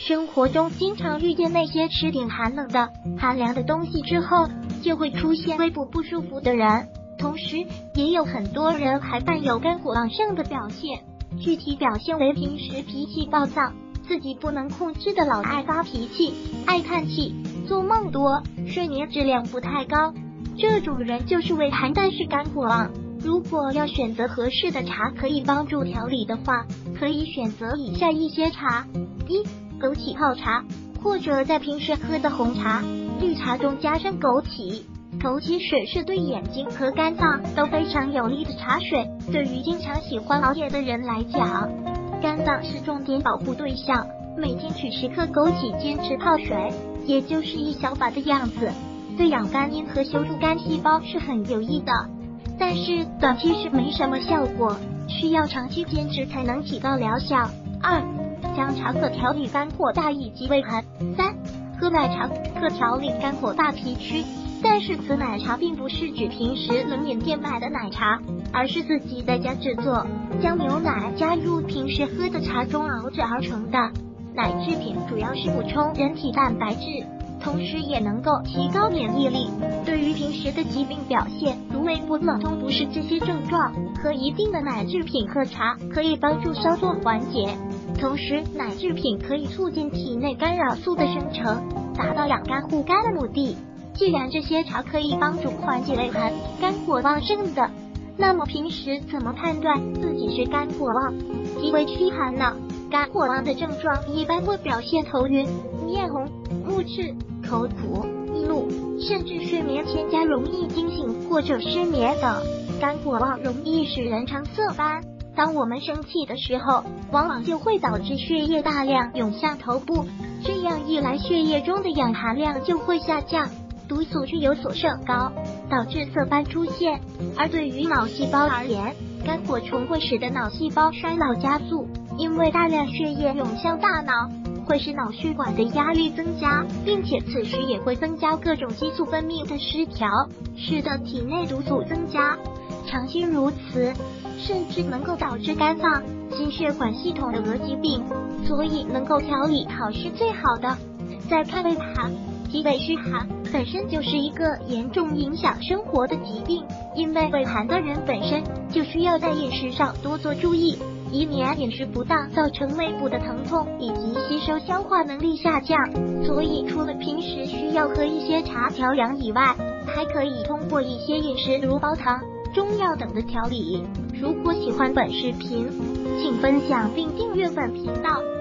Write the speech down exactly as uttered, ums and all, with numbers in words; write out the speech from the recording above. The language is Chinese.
生活中经常遇见那些吃点寒冷的、寒凉的东西之后，就会出现胃部不舒服的人。同时，也有很多人还伴有肝火旺盛的表现，具体表现为平时脾气暴躁，自己不能控制的老爱发脾气、爱叹气、做梦多、睡眠质量不太高。这种人就是胃寒但是肝火旺。如果要选择合适的茶可以帮助调理的话，可以选择以下一些茶：一、枸杞泡茶，或者在平时喝的红茶、绿茶中加上枸杞。枸杞水是对眼睛和肝脏都非常有利的茶水，对于经常喜欢熬夜的人来讲，肝脏是重点保护对象，每天取十克枸杞坚持泡水，也就是一小把的样子，对养肝阴和修复肝细胞是很有益的。但是短期是没什么效果，需要长期坚持才能起到疗效。二、姜茶可调理肝火大以及胃寒。三、喝奶茶可调理肝火大脾虚，但是此奶茶并不是指平时冷饮店买的奶茶，而是自己在家制作，将牛奶加入平时喝的茶中熬制而成的。奶制品主要是补充人体蛋白质，同时也能够提高免疫力。对于平时的疾病表现，如胃部冷痛不适这些症状，喝一定的奶制品喝茶可以帮助稍作缓解。同时，奶制品可以促进体内干扰素的生成，达到养肝护肝的目的。既然这些茶可以帮助缓解胃寒、肝火旺盛的，那么平时怎么判断自己是肝火旺极为虚寒呢？肝火旺的症状一般会表现头晕、面红、目赤、口苦、易怒，甚至睡眠添加容易惊醒或者失眠等。肝火旺容易使人肠色斑，当我们生气的时候，往往就会导致血液大量涌向头部，这样一来血液中的氧含量就会下降，毒素却有所升高，导致色斑出现。而对于脑细胞而言，肝火重会使得脑细胞衰老加速，因为大量血液涌向大脑，会使脑血管的压力增加，并且此时也会增加各种激素分泌的失调，使得体内毒素增加。长期如此，甚至能够导致肝脏、心血管系统的疾病，所以能够调理好是最好的。再看胃寒及胃虚寒本身就是一个严重影响生活的疾病，因为胃寒的人本身就需要在饮食上多做注意，以免饮食不当造成胃部的疼痛以及吸收消化能力下降。所以除了平时需要喝一些茶调养以外，还可以通过一些饮食如煲汤、中药等的调理。如果喜欢本视频，请分享并订阅本频道。